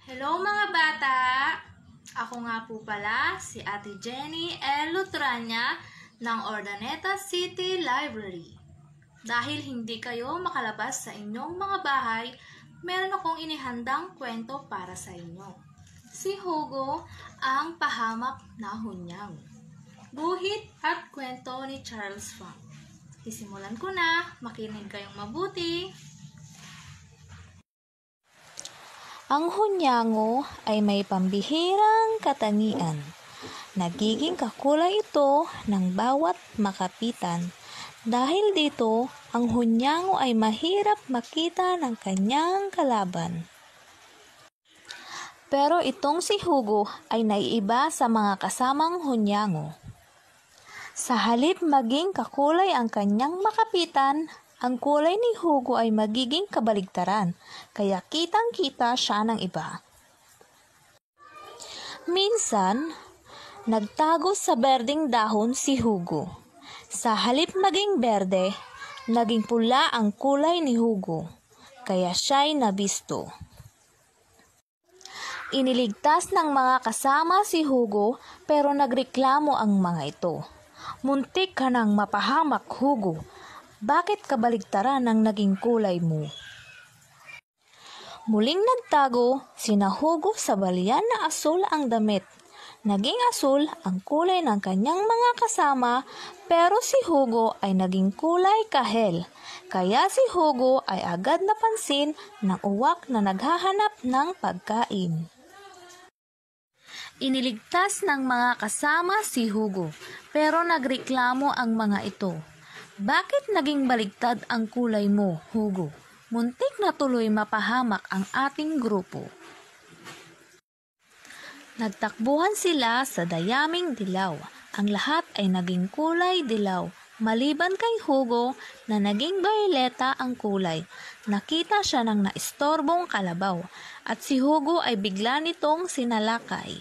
Hello mga bata! Ako nga po pala si Ate Jenny L. Lutrania ng Ordaneta City Library. Dahil hindi kayo makalabas sa inyong mga bahay, meron akong inihandang kwento para sa inyo. Si Hugo, ang pahamak na hunyang. Guhit at kwento ni Charles Funk. Isimulan ko na, makinig kayong mabuti. Ang hunyango ay may pambihirang katangian. Nagiging kakulay ito ng bawat makapitan. Dahil dito, ang hunyango ay mahirap makita ng kanyang kalaban. Pero itong si Hugo ay naiiba sa mga kasamang hunyango. Sa halip maging kakulay ang kanyang makapitan, ang kulay ni Hugo ay magiging kabaligtaran, kaya kitang-kita siya ng iba. Minsan, nagtago sa berdeng dahon si Hugo. Sa halip maging berde, naging pula ang kulay ni Hugo, kaya siya'y nabisto. Iniligtas ng mga kasama si Hugo, pero nagreklamo ang mga ito. Muntik ka nang mapahamak, Hugo. Bakit kabaligtaran ang naging kulay mo? Muling nagtago sina Hugo sa balyan na asul ang damit. Naging asul ang kulay ng kanyang mga kasama, pero si Hugo ay naging kulay kahel. Kaya si Hugo ay agad napansin ng uwak na naghahanap ng pagkain. Iniligtas ng mga kasama si Hugo, pero nagreklamo ang mga ito. Bakit naging baligtad ang kulay mo, Hugo? Muntik na tuloy mapahamak ang ating grupo. Nagtakbuhan sila sa dayaming dilaw. Ang lahat ay naging kulay dilaw. Maliban kay Hugo na naging bayoleta ang kulay. Nakita siya ng naistorbong kalabaw at si Hugo ay bigla nitong sinalakay.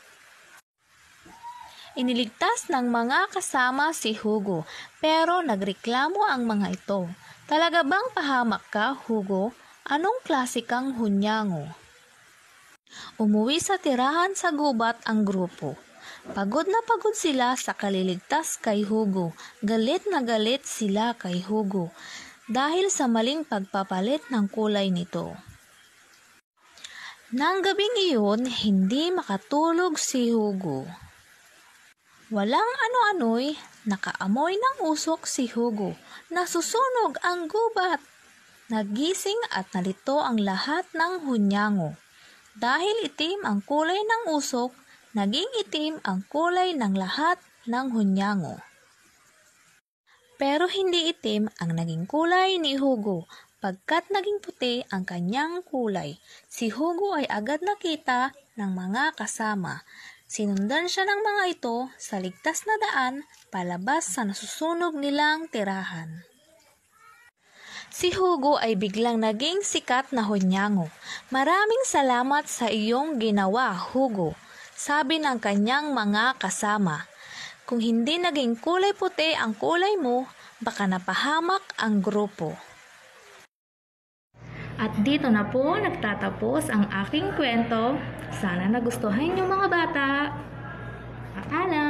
Iniligtas ng mga kasama si Hugo, pero nagreklamo ang mga ito. Talaga bang pahamak ka, Hugo? Anong klase kang hunyango? Umuwi sa tirahan sa gubat ang grupo. Pagod na pagod sila sa kaliligtas kay Hugo. Galit na galit sila kay Hugo dahil sa maling pagpapalit ng kulay nito. Nang gabing iyon, hindi makatulog si Hugo. Walang ano-ano'y nakaamoy ng usok si Hugo. Nasusunog ang gubat. Nagising at nalito ang lahat ng hunyango. Dahil itim ang kulay ng usok, naging itim ang kulay ng lahat ng hunyango. Pero hindi itim ang naging kulay ni Hugo, pagkat naging puti ang kanyang kulay. Si Hugo ay agad nakita ng mga kasama. Sinundan siya ng mga ito sa ligtas na daan palabas sa nasusunog nilang tirahan. Si Hugo ay biglang naging sikat na hunyango. Maraming salamat sa iyong ginawa, Hugo, sabi ng kanyang mga kasama. Kung hindi naging kulay puti ang kulay mo, baka napahamak ang grupo. At dito na po nagtatapos ang aking kwento. Sana nagustuhan niyo mga bata. Paalam!